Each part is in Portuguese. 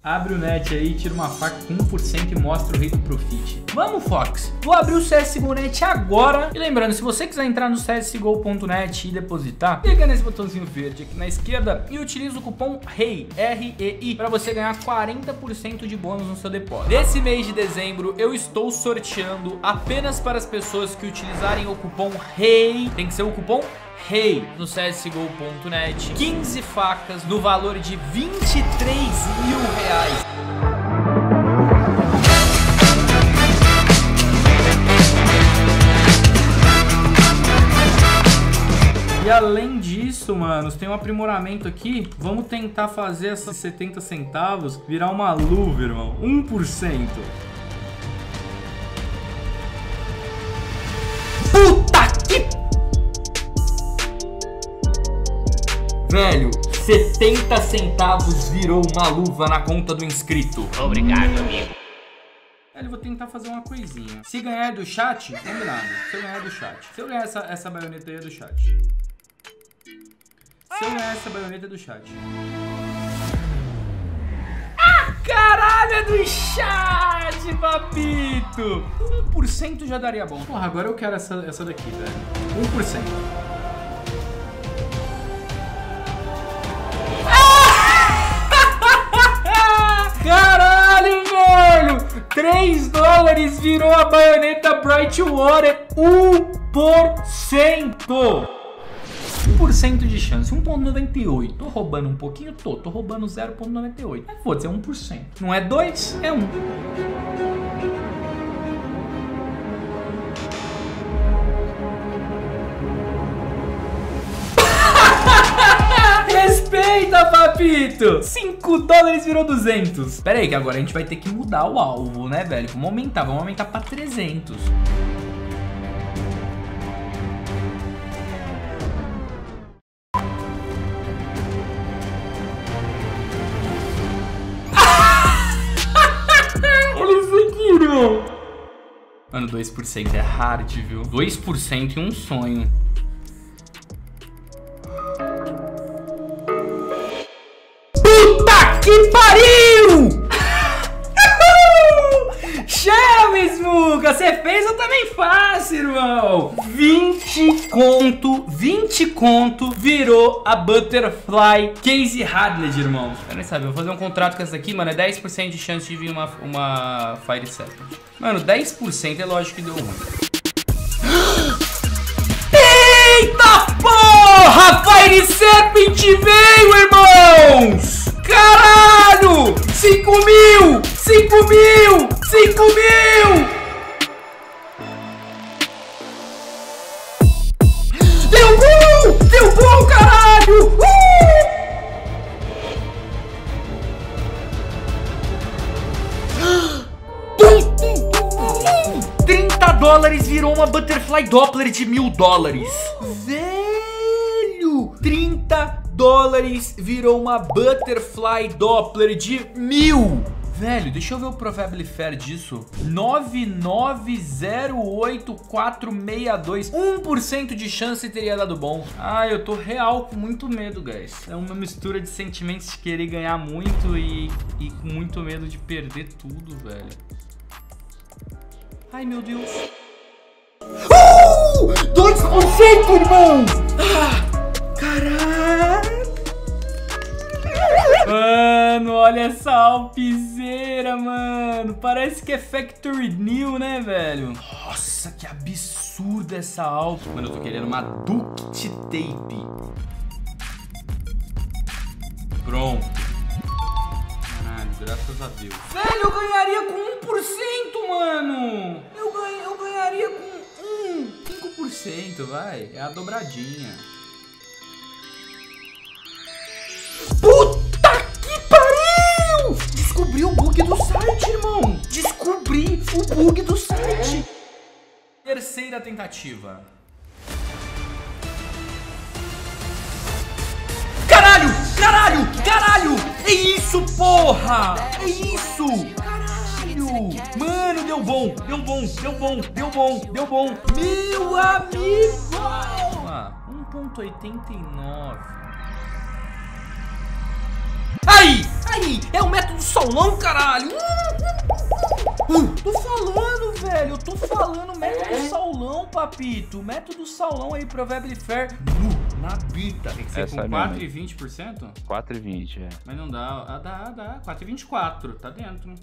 Abre o net aí, tira uma faca com 1% e mostra o rei do profit. Vamos, Fox! Vou abrir o CSGO Net agora. E lembrando, se você quiser entrar no csgo.net e depositar, clica nesse botãozinho verde aqui na esquerda e utiliza o cupom REI, R-E-I, para você ganhar 40% de bônus no seu depósito. Nesse mês de dezembro, eu estou sorteando apenas para as pessoas que utilizarem o cupom REI. Tem que ser o cupom REI no csgo.net, 15 facas no valor de 23 mil reais. E além disso, manos, tem um aprimoramento aqui. Vamos tentar fazer essas 70 centavos virar uma luva, irmão. 1%. Puta que... Velho, 70 centavos virou uma luva na conta do inscrito. Obrigado, amigo. Velho, eu vou tentar fazer uma coisinha. Se ganhar do chat, combinado. Se eu ganhar do chat. Se eu ganhar essa baioneta aí é do chat. Se eu ganhar essa baioneta é do chat. Ah, caralho, é do chat, papito. 1% já daria bom. Porra, agora eu quero essa daqui, velho. 1%. Caralho, velho! 3 dólares virou a baioneta Brightwater. 1%! 1% de chance, 1,98. Tô roubando um pouquinho? Tô roubando 0,98. Mas foda-se, é 1%. Não é 2, é 1. Respeita, papito! 5 dólares virou 200. Pera aí, que agora a gente vai ter que mudar o alvo, né, velho? Vamos aumentar pra 300. Olha isso aqui, irmão. Mano, 2% é hard, viu? 2% e um sonho. Que pariu! Chama, Smuca! Você fez, eu também faço, irmão! 20 conto virou a Butterfly Case Hardled, irmão. Eu nem sabia, vou fazer um contrato com essa aqui, mano. É 10% de chance de vir uma Fire Serpent. Mano, 10% é lógico que deu ruim. Eita porra! Fire Serpent veio, irmãos! Caralho! 5 mil! 5 mil! 5 mil! Deu bom! Deu bom, caralho! 30 dólares virou uma Butterfly Doppler de 1000 dólares. Velho! 30 dólares virou uma Butterfly Doppler de 1000. Velho, deixa eu ver o Probability Fair disso. 9908462. 1% de chance teria dado bom. Ah, eu tô real com muito medo, guys. É uma mistura de sentimentos de querer ganhar muito e com muito medo de perder tudo, velho. Ai, meu Deus. 2%, irmão! Ah, caralho! Mano, olha essa alpizeira, mano. Parece que é Factory New, né, velho? Nossa, que absurda essa Alp. Mano, eu tô querendo uma Duct Tape. Pronto. Caralho, graças a Deus. Velho, eu ganharia com 1%, mano. Eu ganharia com 5%, vai. É a dobradinha. Puta que pariu! Descobri o bug do site, irmão. Descobri o bug do site. Terceira tentativa. Caralho! Caralho! Caralho! É isso, porra! É isso! Caralho! Mano, deu bom! Deu bom! Deu bom! Deu bom! Deu bom! Meu amigo! 1,89. Aí! Aí, é o método Saulão, caralho. Tô falando, velho. Eu tô falando método Saulão, papito. Método Saulão aí, Proverbially Fair. Na bita. Tem que ser com 4 e 20%? 4 e 20, é. Mas não dá. Ah, dá. 4 e 24. Tá dentro.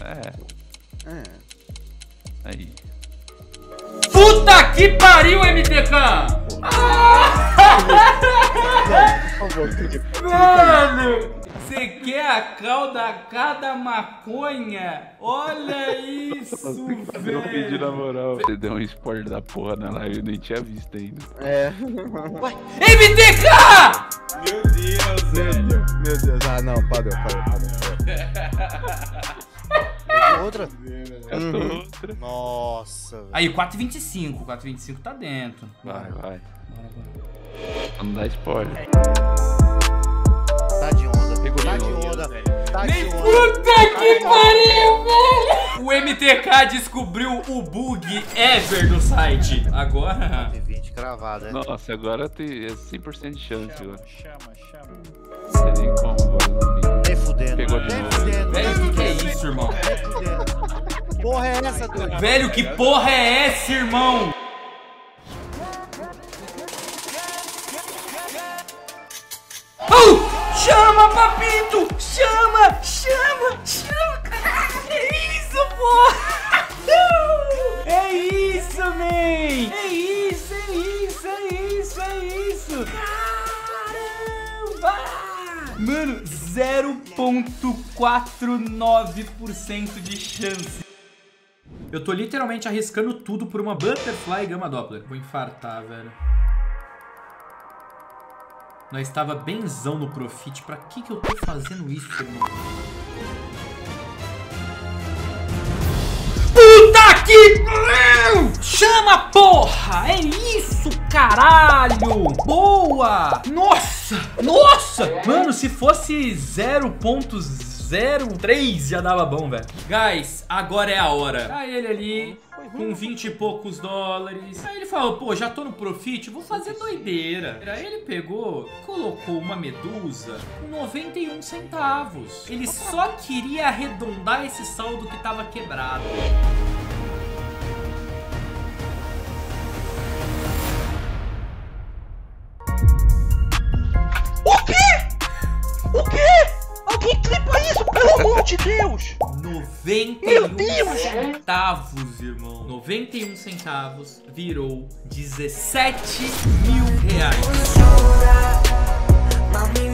Aí. Puta que pariu, MTK! Mano! Você quer a cauda cada maconha? Olha isso, velho! Eu pedi na moral. Você deu um spoiler da porra na live, eu nem tinha visto ainda. Ué. MTK! Meu Deus, velho. Meu Deus, ah não, parou. Outra? Outra. Nossa, velho. Aí, 4,25. 4,25 tá dentro. Vai. Bora. Não dá spoiler. Tá de onda. Pegou Tá de de onda. onda, velho. Tá de onda. Puta que pariu, velho! O MTK descobriu o bug ever do site. Agora... 20 cravada, né? Nossa, agora tem 100% de chance. Agora. Chama. Não sei nem como agora não vi. Nem fudendo. Pegou de Nem novo. fudendo. Velho, o que é isso, irmão? Nem fudendo. Porra é essa, doido? Velho, que porra é essa, irmão? Chama, papito! Chama! Caralho, é isso, porra! É isso, man! É isso! Caramba! Mano, 0,49% de chance. Eu tô literalmente arriscando tudo por uma Butterfly Gamma Doppler. Vou infartar, velho. Nós estava benzão no Profit. Pra que eu tô fazendo isso, irmão? Puta que... Chama, porra! É isso, caralho! Boa! Nossa! Mano, se fosse 0,03 já dava bom, velho. Guys, agora é a hora. Tá ele ali... com 20 e poucos dólares. Aí ele falou, pô, já tô no Profit, vou fazer doideira. Aí ele pegou, colocou uma medusa com 91 centavos. Ele só queria arredondar esse saldo que tava quebrado. O quê? Alguém clipa isso, pelo amor de Deus! 91 centavos, irmão. 91 centavos virou 17 mil reais.